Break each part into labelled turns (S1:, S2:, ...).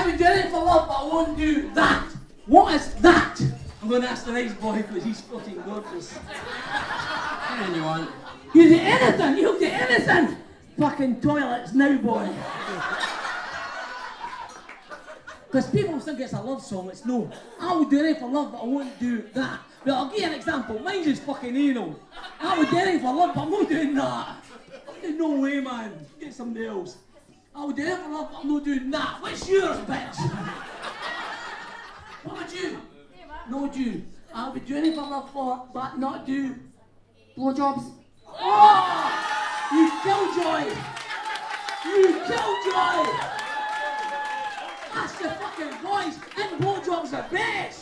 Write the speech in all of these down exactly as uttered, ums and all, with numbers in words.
S1: would do anything for love, but I won't do that. What is that? I'm going to ask the nice boy because he's fucking gorgeous. Anything you want. You do anything, you'll do anything. Fucking toilets now, boy. Because people think it's a love song, it's no. I would do anything for love, but I won't do that. But I'll give you an example. Mine is fucking anal. I would do anything for love, but I'm not doing that. No way, man. Get somebody else. I would do anything for love, but I'm not doing that. What's yours, bitch? What would you? No, would you? I would do anything for love, for, but not do blowjobs. Oh! You killjoy! You killjoy! That's the fucking voice, and blowjobs are best!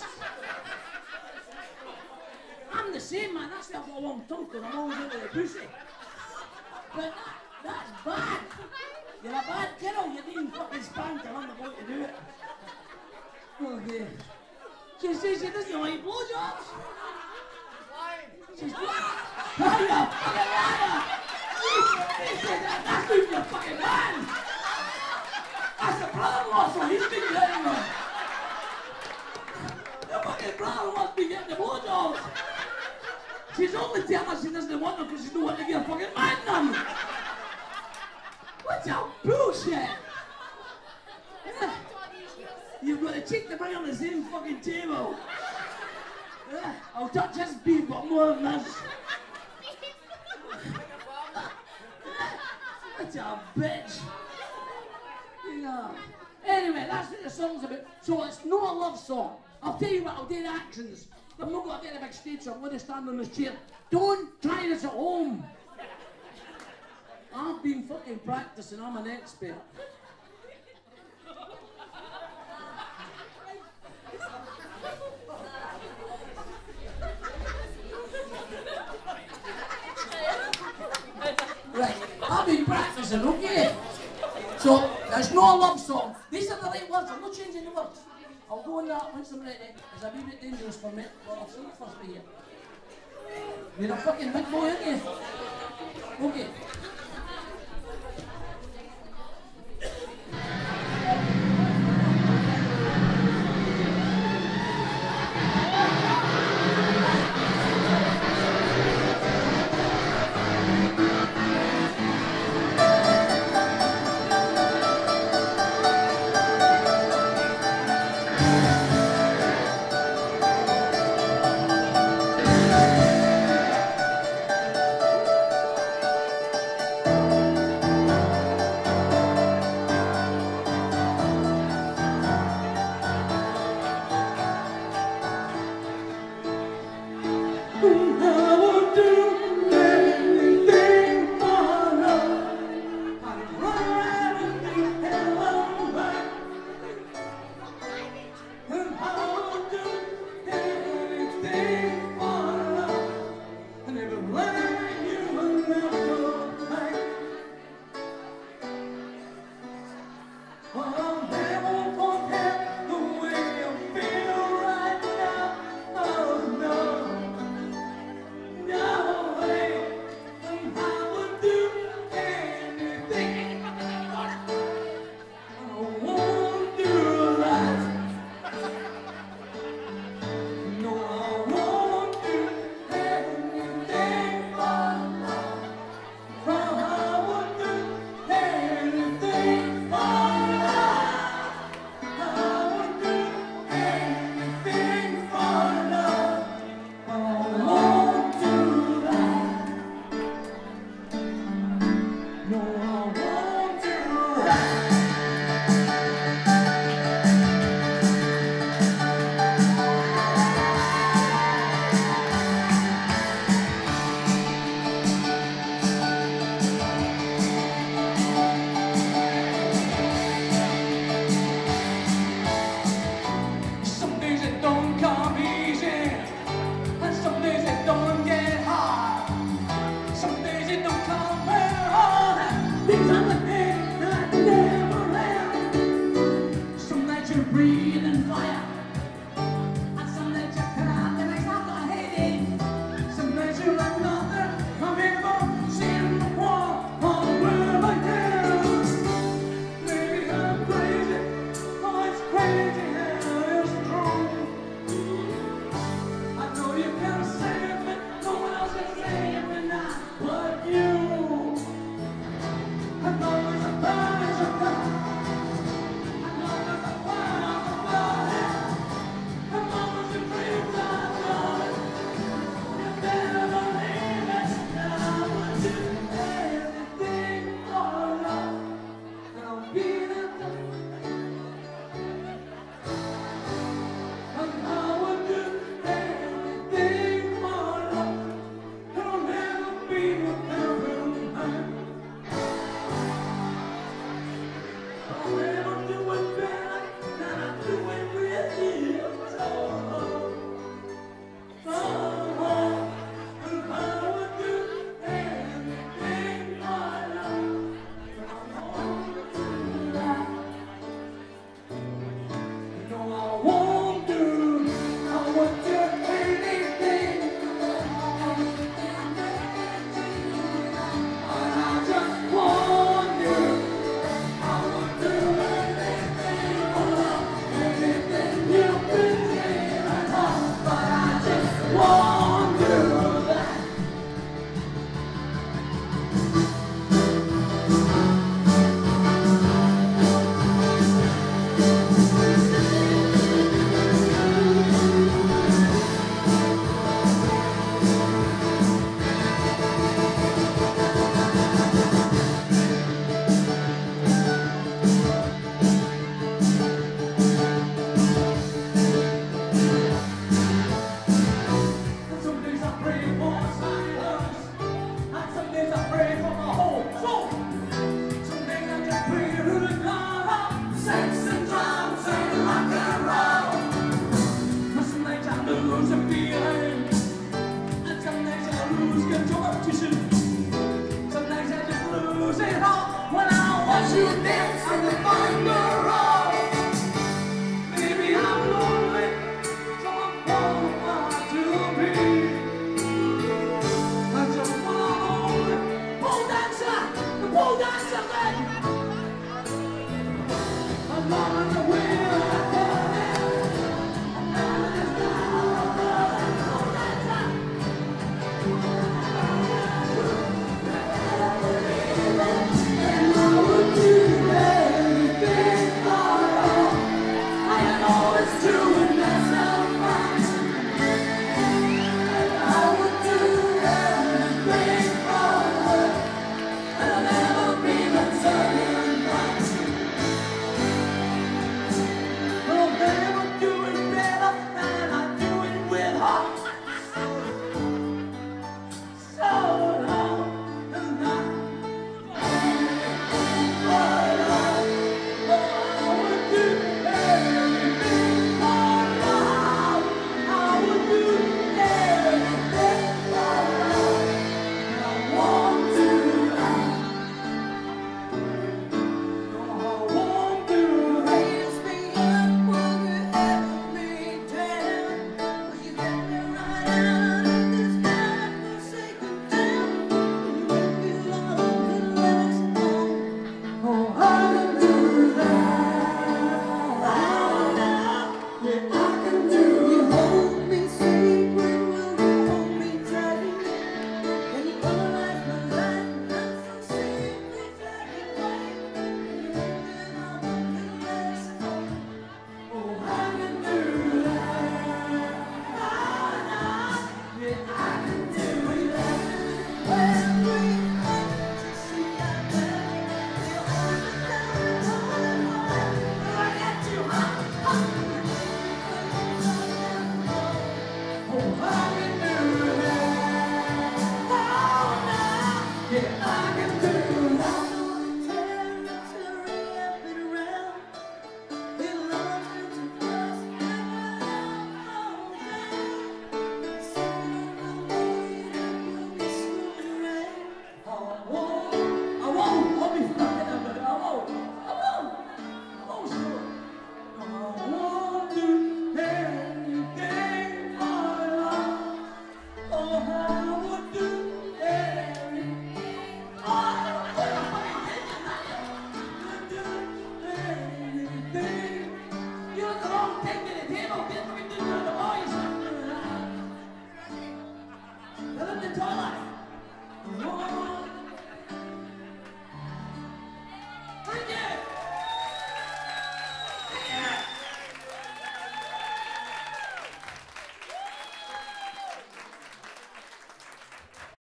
S1: I'm the same, man. That's why I've got a long tongue, because I'm always into the pussy. But that, that's bad. You're a bad girl. You're being fucking spanked, and I'm about to do it. Okay. She says she doesn't like blowjobs. She's like, how you fucking liar? He said that, that's not your fucking man. That's the brother-in-law, so he's been getting them. Your fucking brother-in-law's been getting the blowjobs. She's only telling us she doesn't want them because she don't want to get a fucking man them. What's that bullshit? Yeah. You've got the cheek to bring on the same fucking table. Yeah. I'll touch his beef, but more than this. What a bitch. Yeah. Anyway, that's what the song's about. So it's not a love song. I'll tell you what, I'll do the actions. I'm not going to get a big stage, so I'm going to stand on this chair. Don't try this at home. I've been fucking practicing, I'm an expert. Right, I've been practicing, okay? So, there's no love song. These are the right words, I'm not changing the words. I'll go on that once I'm ready. It's a wee bit dangerous for me. Well, I'll see you first here. You're a fucking big boy, aren't you? Okay.
S2: to dance and the fun